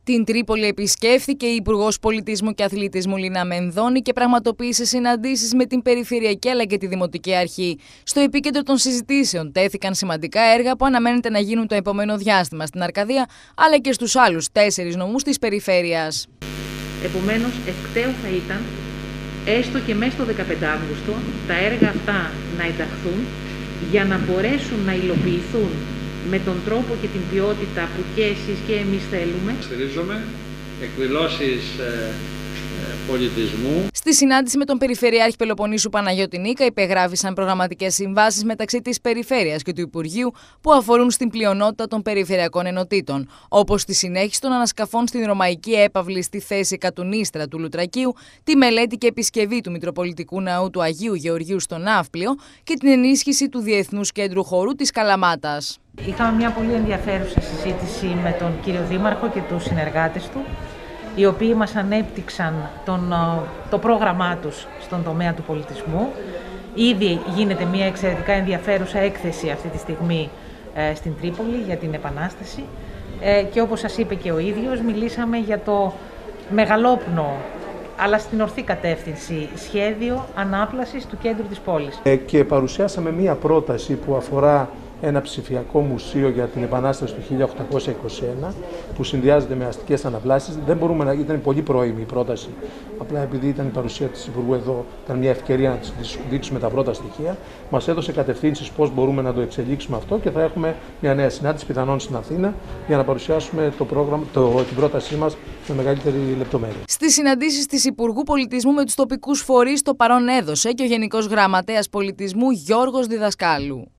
Την Τρίπολη επισκέφθηκε η Υπουργός Πολιτισμού και Αθλητισμού Λίνα Μενδώνη και πραγματοποίησε συναντήσεις με την Περιφερειακή αλλά και τη Δημοτική Αρχή. Στο επίκεντρο των συζητήσεων τέθηκαν σημαντικά έργα που αναμένεται να γίνουν το επόμενο διάστημα στην Αρκαδία αλλά και στους άλλους 4 νομούς της περιφέρειας. Επομένως, ευκταίο θα ήταν, έστω και μέσα στο 15 Αύγουστο, τα έργα αυτά να ενταχθούν για να μπορέσουν να υλοποιηθούν με τον τρόπο και την ποιότητα που και εσείς και εμείς θέλουμε. Στηρίζομαι εκδηλώσεις πολιτισμού. Στη συνάντηση με τον Περιφερειάρχη Πελοποννήσου Παναγιώτη Νίκα υπεγράφησαν προγραμματικές συμβάσεις μεταξύ της Περιφέρειας και του Υπουργείου που αφορούν στην πλειονότητα των περιφερειακών ενωτήτων, όπως τη συνέχιση των ανασκαφών στην Ρωμαϊκή Έπαυλη στη θέση Κατουνίστρα του Λουτρακίου, τη μελέτη και επισκευή του Μητροπολιτικού Ναού του Αγίου Γεωργίου στο Ναύπλιο και την ενίσχυση του Διεθνούς Κέντρου Χορού της Καλαμάτας. Είχαμε μια πολύ ενδιαφέρουσα συζήτηση με τον κύριο Δήμαρχο και τους συνεργάτες του, οι οποίοι μας ανέπτυξαν το πρόγραμμά τους στον τομέα του πολιτισμού. Ήδη γίνεται μια εξαιρετικά ενδιαφέρουσα έκθεση αυτή τη στιγμή στην Τρίπολη για την Επανάσταση και όπως σας είπε και ο ίδιος, μιλήσαμε για το μεγαλόπνο αλλά στην ορθή κατεύθυνση σχέδιο ανάπλασης του κέντρου της πόλης. Και παρουσιάσαμε μία πρόταση που αφορά ένα ψηφιακό μουσείο για την Επανάσταση του 1821 που συνδυάζεται με αστικές αναπλάσεις. Δεν μπορούμε να... Ήταν πολύ πρώιμη η πρόταση. Απλά επειδή ήταν η παρουσία της Υπουργού εδώ, ήταν μια ευκαιρία να της δείξουμε τα πρώτα στοιχεία. Μας έδωσε κατευθύνσεις πώς μπορούμε να το εξελίξουμε αυτό και θα έχουμε μια νέα συνάντηση πιθανόν στην Αθήνα για να παρουσιάσουμε την πρότασή μας με μεγαλύτερη λεπτομέρεια. Στις συναντήσεις της Υπουργού Πολιτισμού με τους τοπικούς φορείς το παρόν έδωσε και ο Γενικός Γραμματέας Πολιτισμού Γιώργος Διδασκάλου.